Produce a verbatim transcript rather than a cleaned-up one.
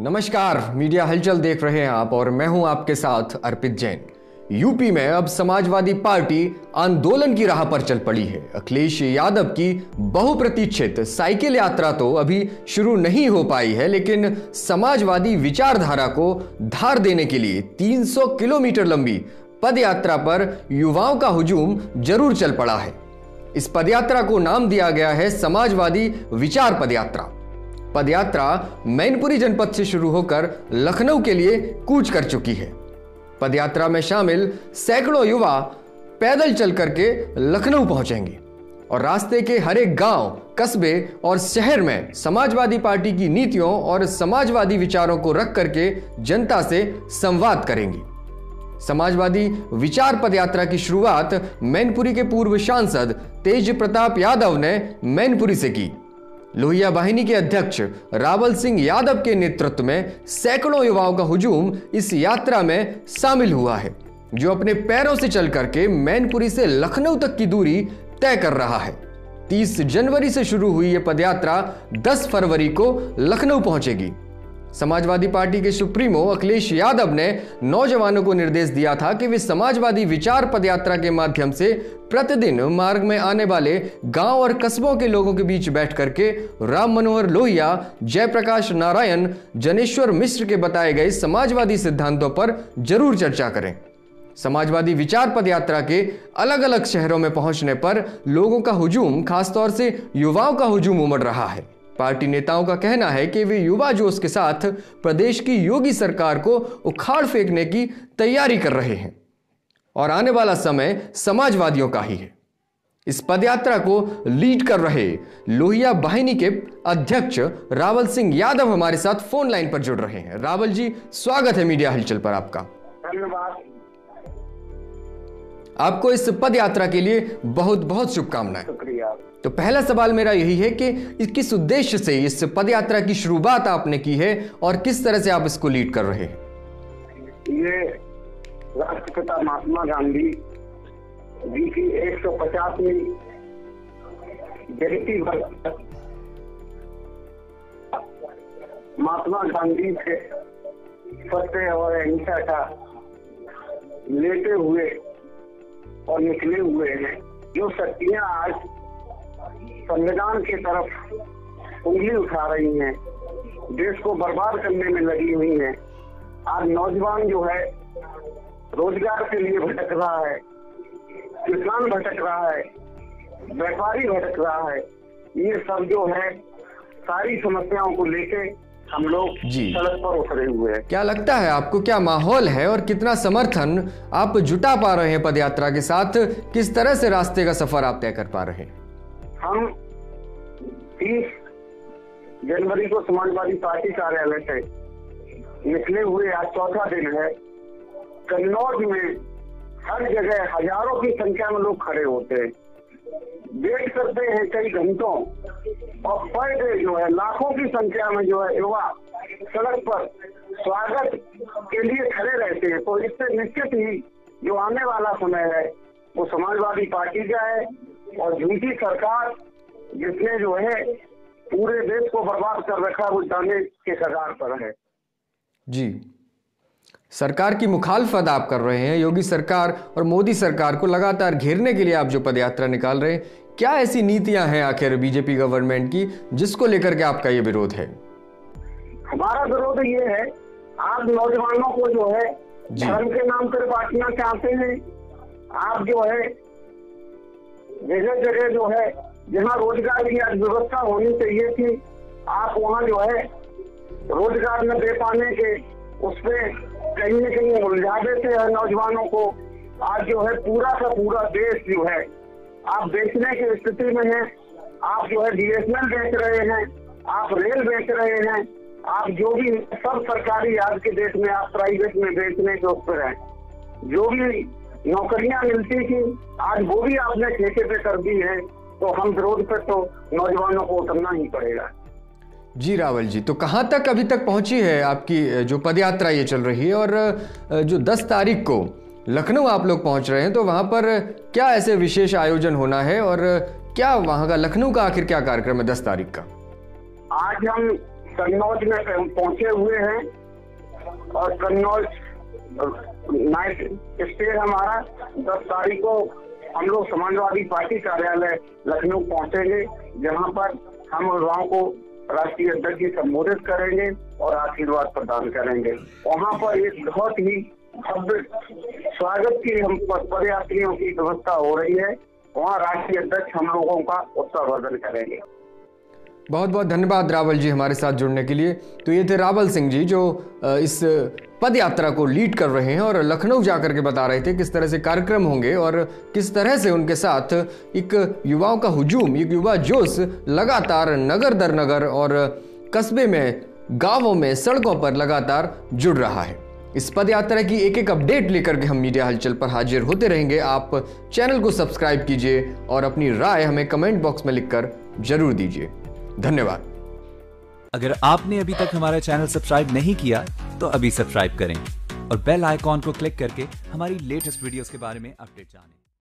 नमस्कार, मीडिया हलचल देख रहे हैं आप और मैं हूं आपके साथ अर्पित जैन। यूपी में अब समाजवादी पार्टी आंदोलन की राह पर चल पड़ी है। अखिलेश यादव की बहुप्रतीक्षित साइकिल यात्रा तो अभी शुरू नहीं हो पाई है, लेकिन समाजवादी विचारधारा को धार देने के लिए तीन सौ किलोमीटर लंबी पदयात्रा पर युवाओं का हुजूम जरूर चल पड़ा है। इस पदयात्रा को नाम दिया गया है समाजवादी विचार पदयात्रा। पदयात्रा मैनपुरी जनपद से शुरू होकर लखनऊ के लिए कूच कर चुकी है। पदयात्रा में शामिल सैकड़ों युवा पैदल चल करके लखनऊ पहुंचेंगे और रास्ते के हर एक गांव, कस्बे और शहर में समाजवादी पार्टी की नीतियों और समाजवादी विचारों को रख करके जनता से संवाद करेंगे। समाजवादी विचार पदयात्रा की शुरुआत मैनपुरी के पूर्व सांसद तेज प्रताप यादव ने मैनपुरी से की। लोहिया वाहिनी के अध्यक्ष रावल सिंह यादव के नेतृत्व में सैकड़ों युवाओं का हुजूम इस यात्रा में शामिल हुआ है, जो अपने पैरों से चल करके मैनपुरी से लखनऊ तक की दूरी तय कर रहा है। तीस जनवरी से शुरू हुई यह पदयात्रा दस फरवरी को लखनऊ पहुंचेगी। समाजवादी पार्टी के सुप्रीमो अखिलेश यादव ने नौजवानों को निर्देश दिया था कि वे समाजवादी विचार पदयात्रा के माध्यम से प्रतिदिन मार्ग में आने वाले गांव और कस्बों के लोगों के बीच बैठ करके राम मनोहर लोहिया, जयप्रकाश नारायण, जनेश्वर मिश्र के बताए गए समाजवादी सिद्धांतों पर जरूर चर्चा करें। समाजवादी विचार पदयात्रा के अलग अलग शहरों में पहुंचने पर लोगों का हुजूम, खासतौर से युवाओं का हुजूम उमड़ रहा है। पार्टी नेताओं का कहना है कि वे युवा जोश के साथ प्रदेश की योगी सरकार को उखाड़ फेंकने की तैयारी कर रहे हैं और आने वाला समय समाजवादियों का ही है। इस पदयात्रा को लीड कर रहे लोहिया वाहिनी के अध्यक्ष रावल सिंह यादव हमारे साथ फोन लाइन पर जुड़ रहे हैं। रावल जी, स्वागत है मीडिया हलचल पर आपका। धन्यवाद। आपको इस पदयात्रा के लिए बहुत बहुत शुभकामनाएं। शुक्रिया। तो पहला सवाल मेरा यही है कि किस उद्देश्य से इस पदयात्रा की शुरुआत आपने की है और किस तरह से आप इसको लीड कर रहे हैं? ये राष्ट्रपिता महात्मा गांधी जी की एक सौ पचासवीं जयंती पर महात्मा गांधी के सत्य और अहिंसा का लेते हुए और निकले हुए हैं। जो शक्तियां आज संविधान की तरफ उंगली उठा रही हैं, देश को बर्बाद करने में लगी हुई हैं। आज नौजवान जो है रोजगार के लिए भटक रहा है, किसान भटक रहा है, व्यापारी भटक रहा है। ये सब जो है सारी समस्याओं को लेके हम लोग सड़क पर उतरे हुए हैं। क्या लगता है आपको, क्या माहौल है और कितना समर्थन आप जुटा पा रहे हैं पदयात्रा के साथ? किस तरह से रास्ते का सफर आप तय कर पा रहे हैं? हम तीस जनवरी को समाजवादी पार्टी कार्यालय से निकले हुए आज चौथा दिन है। कन्नौज में हर जगह हजारों की संख्या में लोग खड़े होते हैं, वेट करते हैं कई घंटों, और पर डे जो है लाखों की संख्या में जो है युवा सड़क पर स्वागत के लिए खड़े रहते हैं। तो इससे निश्चित ही जो आने वाला समय है वो समाजवादी पार्टी का है और झूठी सरकार जिसने जो है पूरे देश को बर्बाद कर रखा वो जाने के कगार पर है। जी, सरकार की मुखालफत आप कर रहे हैं। योगी सरकार और मोदी सरकार को लगातार घेरने के लिए आप जो पदयात्रा निकाल रहे हैं, क्या ऐसी नीतियां हैं आखिर बीजेपी गवर्नमेंट की जिसको लेकर के आपका ये विरोध है? हमारा विरोध ये है, आप नौजवानों को जो है धर्म के नाम पर बांटना चाहते हैं। आप जो है जगह जगह जो है जहाँ रोजगार की आज व्यवस्था होनी चाहिए थी, आप वहाँ जो है रोजगार न दे पाने के उस पे कहीं न कहीं उलझा देते हैं नौजवानों को। आज जो है पूरा का पूरा देश जो है आप बेचने की स्थिति में है। आप जो है बीएसएनएल बेच रहे हैं, आप रेल बेच रहे हैं, आप जो भी सब सरकारी आज के देश में आप प्राइवेट में बेचने के उस पर है। जो भी नौकरियां मिलती थी आज वो भी आपने ठेके पे कर दी है। तो हम विरोध पे तो नौजवानों को उतरना ही पड़ेगा। जी रावल जी, तो कहाँ तक अभी तक पहुंची है आपकी जो पदयात्रा ये चल रही है, और जो दस तारीख को लखनऊ आप लोग पहुंच रहे हैं तो वहां पर क्या ऐसे विशेष आयोजन होना है और क्या वहां का लखनऊ का आखिर क्या कार्यक्रम है दस तारीख का? आज हम कन्नौज में पहुंचे हुए हैं और कन्नौज नाइट स्टे हमारा दस तारीख को हम लोग समाजवादी पार्टी कार्यालय लखनऊ पहुंचेंगे, जहां पर हम युवाओं को राष्ट्रीय अध्यक्ष जी संबोधित करेंगे और आशीर्वाद प्रदान करेंगे। वहां पर एक बहुत ही भव्य स्वागत की हम पदयात्रियों की व्यवस्था हो रही है। वहाँ राष्ट्रीय अध्यक्ष हम लोगों का उत्सव करेंगे। बहुत बहुत धन्यवाद रावल जी हमारे साथ जुड़ने के लिए। तो ये थे रावल सिंह जी जो इस पद यात्रा को लीड कर रहे हैं और लखनऊ जाकर के बता रहे थे किस तरह से कार्यक्रम होंगे और किस तरह से उनके साथ एक युवाओं का हुजूम, एक युवा जोश लगातार नगर दर नगर और कस्बे में, गांवों में, सड़कों पर लगातार जुड़ रहा है। इस पद यात्रा की एक एक अपडेट लेकर के हम मीडिया हलचल पर हाजिर होते रहेंगे। आप चैनल को सब्सक्राइब कीजिए और अपनी राय हमें कमेंट बॉक्स में लिखकर जरूर दीजिए। धन्यवाद। अगर आपने अभी तक हमारा चैनल सब्सक्राइब नहीं किया तो अभी सब्सक्राइब करें और बेल आइकॉन को क्लिक करके हमारी लेटेस्ट वीडियोस के बारे में अपडेट जानें।